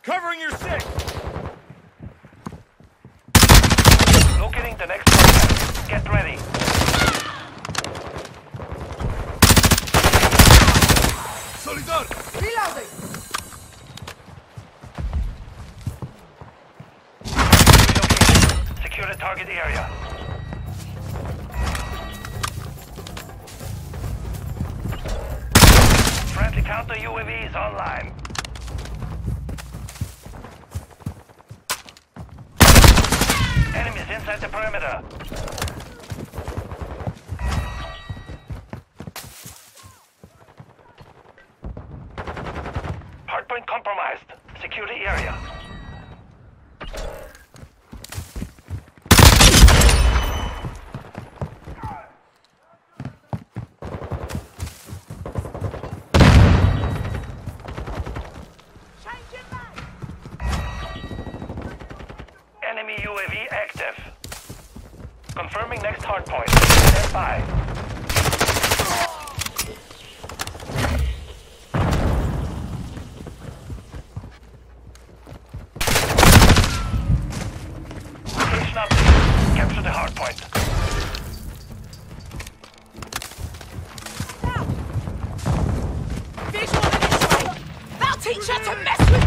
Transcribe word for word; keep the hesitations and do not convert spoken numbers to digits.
Covering your six! Locating the next contact. Get ready. Solidar! Reloading! Relocating. Secure the target area. Friendly counter U A V is online. Enemies inside the perimeter. Hardpoint compromised. Secure the area. Enemy U A V active. Confirming next hardpoint. Stand by. Location update. Capture the hardpoint. Visual in its way! They'll teach you to mess with